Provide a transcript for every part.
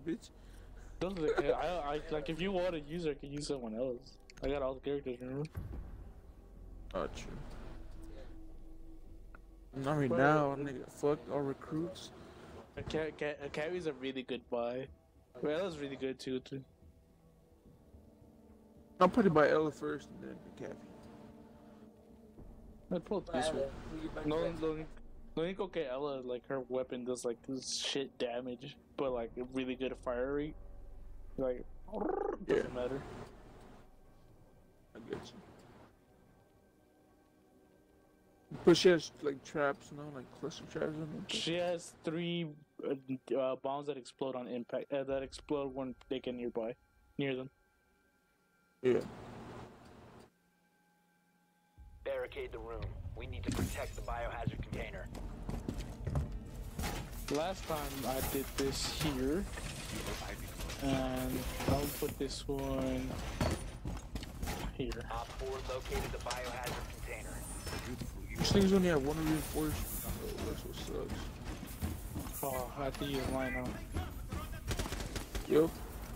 bitch. Doesn't it? Like if you want to use her, I can use someone else. I got all the characters, remember? Oh, true. Not right But now, nigga. Fuck all recruits. Carrie's a really good buy. Bella's really good too. I'll put it by Ella first and then the Cappy. I'd pull it this way. No, okay, Ella, like her weapon does like this shit damage, but like a really good fire rate. Like, doesn't matter. I get you. But she has like traps, you know, like cluster traps on them. She has 3 bombs that explode on impact. That explode when they get near them. Yeah. Barricade the room. We need to protect the biohazard container. Last time I did this here, and I'll put this one here. Op 4 located the biohazard container. These things only have 1 reinforcement. Oh, that's what sucks. Oh, I have to use mine now. Yup.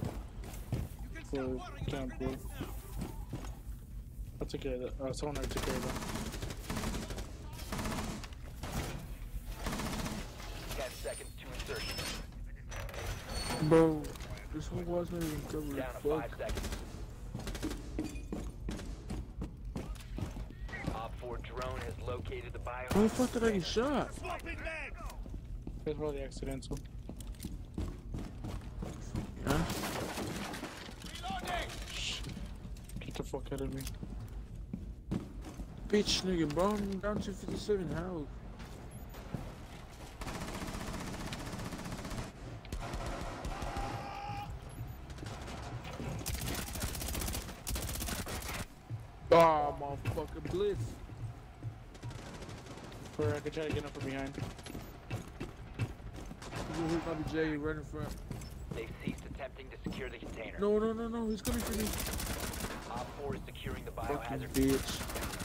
For example, I'll take care of that. Someone already took care of that. 10 seconds to insertion. Bro, this whole wall's not even covered. Down to 5 Fuck. seconds. Op 4 drone has located the biohazard. How the fuck did I get shot? That's probably accidental. Huh? Get the fuck out of me. Bitch, nigga, bro, I'm down to 57 health. Oh, motherfucker, blitz. Or I could try to get him from behind. You hit my J right in front. They ceased attempting to secure the container. No, no, no, no, he's coming for me. Op 4 is securing the Fucking biohazard. bitch.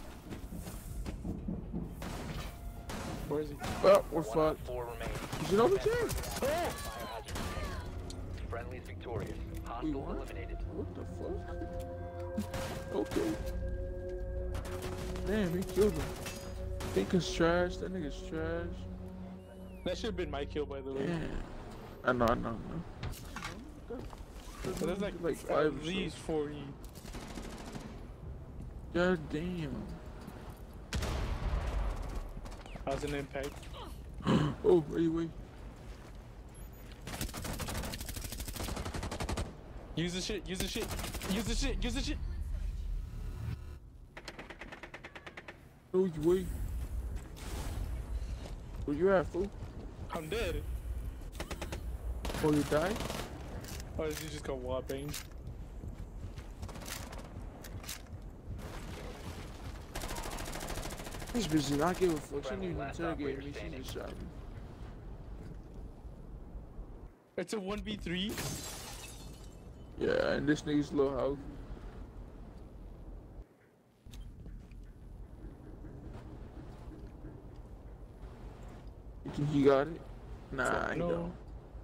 Where is he? Well, we're One Op fucked. 4 remaining. Is it over there? Biohazard container. Friendly's victorious. Hostiles what? eliminated. What the fuck? Okay. Damn, he killed him. Thinker's trash. That nigga's trash. That should have been my kill, by the way. Damn. I know, I know, I know. So that's like 5 at or least 40. God damn. How's an impact? Oh, wait. Use the shit, use the shit, use the shit, use the shit! Oh, you wait. Where you at, fool? I'm dead. Oh, you died? Oh, did you just go whopping? This bitch did not give a fuck. She Friendly didn't even last interrogate operator me. She standing. just shot me. It's a 1v3? Yeah, and this nigga's low health. You think he got it? Nah, he No. don't.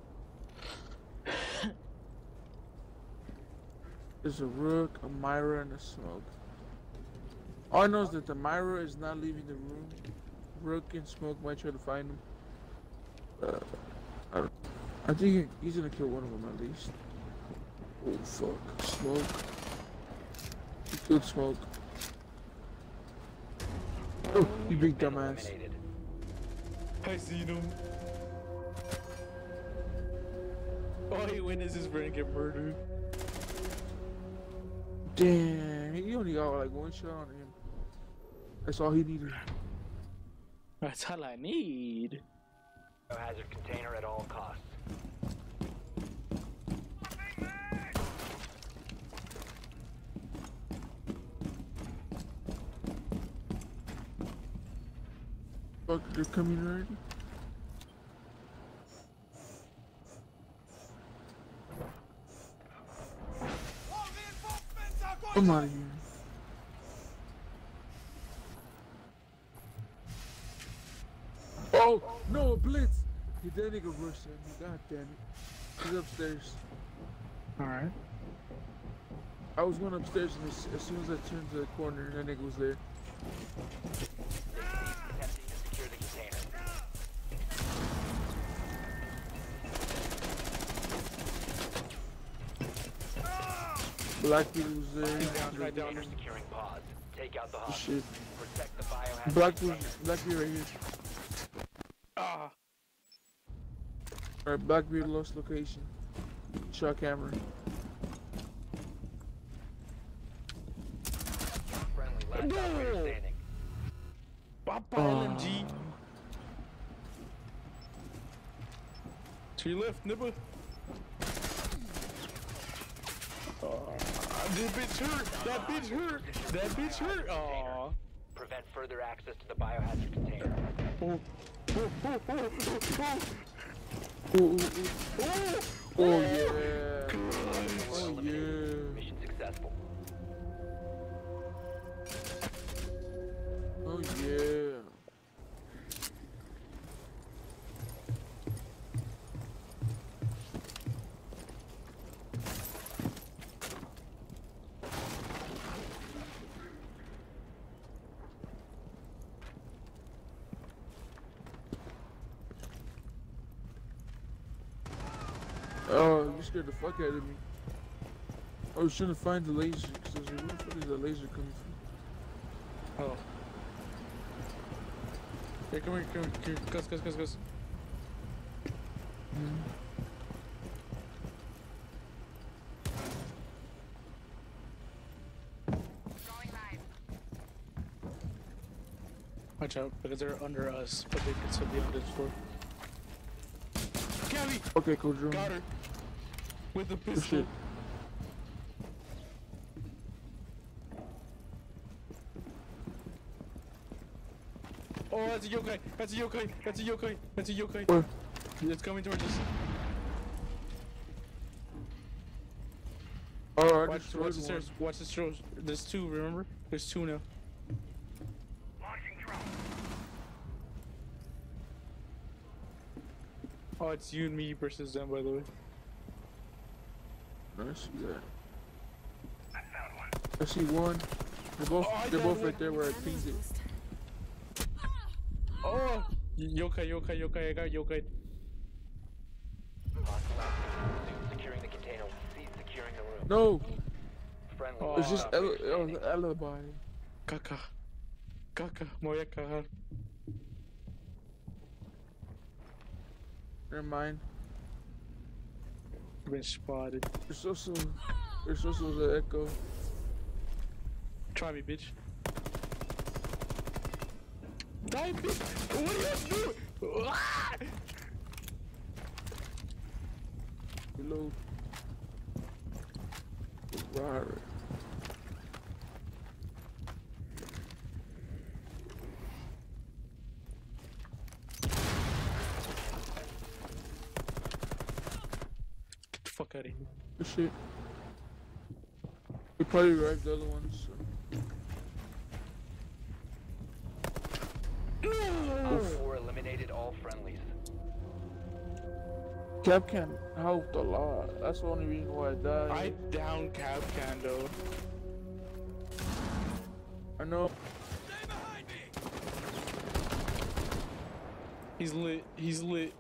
There's a Rook, a Myra, and a Smoke. All I know is that the Myra is not leaving the room. Rook and Smoke might try to find him. I think he's gonna kill one of them at least. Oh fuck, Smoke. He killed Smoke. Oh, you big Been dumbass. eliminated. I seen him. Oh, he witnessed his friend get murdered. Damn, he only got like 1 shot on him. That's all he needed. That's all I need. Biohazard container at all costs. Fuck, they're coming already? I'm out of here. Oh, no, Blitz! He that nigga rushed at me, god damn it. He's upstairs. Alright. I was going upstairs, and as soon as I turned to the corner, that nigga was there. Attempting to secure the container. Blackbeard was there. Right down. Container securing pods. Take out the Oh, hostage. shit. Protect the biohazard Blackbeard container. right here. Ah. Alright, Blackbeard lost location. Shot camera. Friendly last operator standing. Papa LMG. To your left, nibble. That bitch hurt. That bitch hurt. That bitch hurt. Aw. Prevent further access to the biohazard container. Oh, oh yeah. Oh yeah. Mission successful. Oh yeah. Oh, you scared the fuck out of me. I was trying to find the laser, because I was like, where the fuck is that laser coming from? Oh. Hey, come here. Gus. Watch out, because they're under us, but they can still be on this floor. Gabby! Okay, cool, Drew. Got her! With the Oh, pistol. shit. Oh, that's a yokai! That's a yokai! Where? It's coming towards us. Oh, I Watch destroyed the one. stairs. Watch the stairs. There's two, remember? There's two now. Oh, it's you and me versus them, by the way. I see that. I see one. They're both right there where I pinged it. Oh! Yokai, I got yokai. Hostile activity. Securing the container. Cease securing the room. No! Friendly Oh. It's just last operator standing. alibi. Caca, me voy a cagar. Never mind. Been spotted. There's also the echo. Try me, bitch. Die, bitch! What are you doing? Ah! Reload. Right. Get the fuck out of here. Good shit. We probably revived the other ones. So. Op 4 eliminated all friendlies. Capcan helped a lot. That's the only reason why I died. I down Capcan though. I know. He's lit.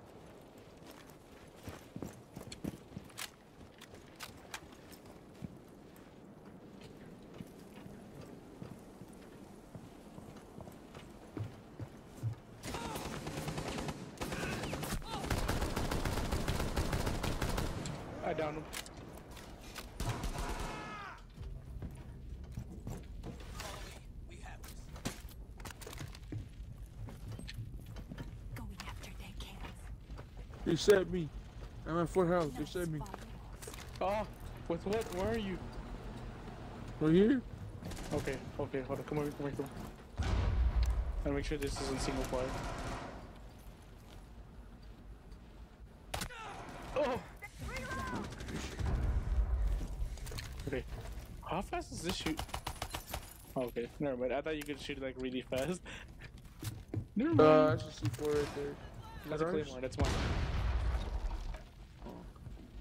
I downed him. Going after their kills. They set me. I'm at Fort House. They set me. Oh, with what? Where are you? Right here? Okay, hold on, come over. And make sure this isn't single fire. Oh! Okay. How fast does this shoot? Oh, okay, never mind. I thought you could shoot like really fast. Never mind. I should see 4 right there. That's a ours? claymore, that's mine.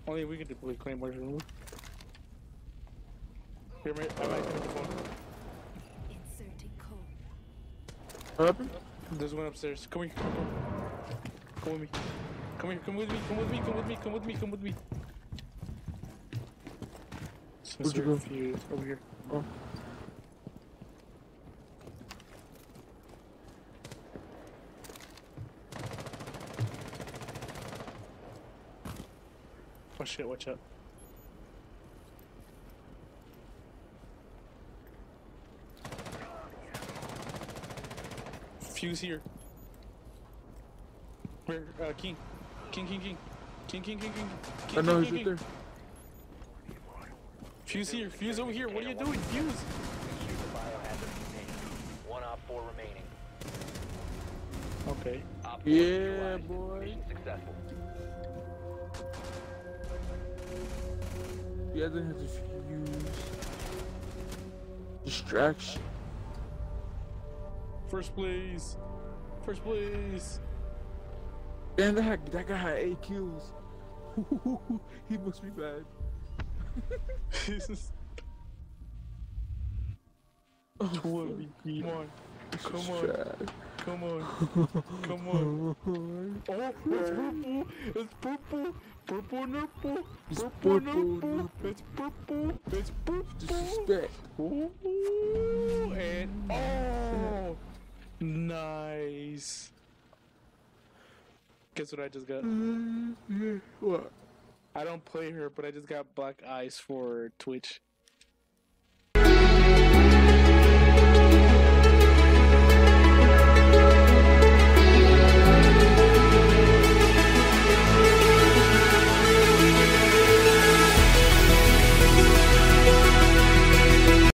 Only we can deploy claymores. Remember? Here, mate. I might hit the phone. Inserting code. What happened? There's one upstairs. Come here. Come with me. Come here. Come with me. Come with me. Come with me. Come with me. Come with me. Where'd you go? Fuse over here. Oh. Oh shit, watch out. Fuse here. Where? King. King. I know he's right there. Fuse here. Fuse over here. What are you doing? Fuse. Secure the biohazard container. 1 op 4 remaining. Okay. Op 4 Yeah, neutralized. boy. Mission successful. The other has a fuse. Distraction. First place. First place. And that guy had 8 kills. He must be bad. Oh, Come on. Come on. Trash. Come on. Come on. Oh, it's purple. Purple nurple. It's Purple purple nurple. nurple. It's purple. It's purple. Disrespect. Ooh, and oh, nice. Guess what I just got? What? I don't play her, but I just got black eyes for Twitch.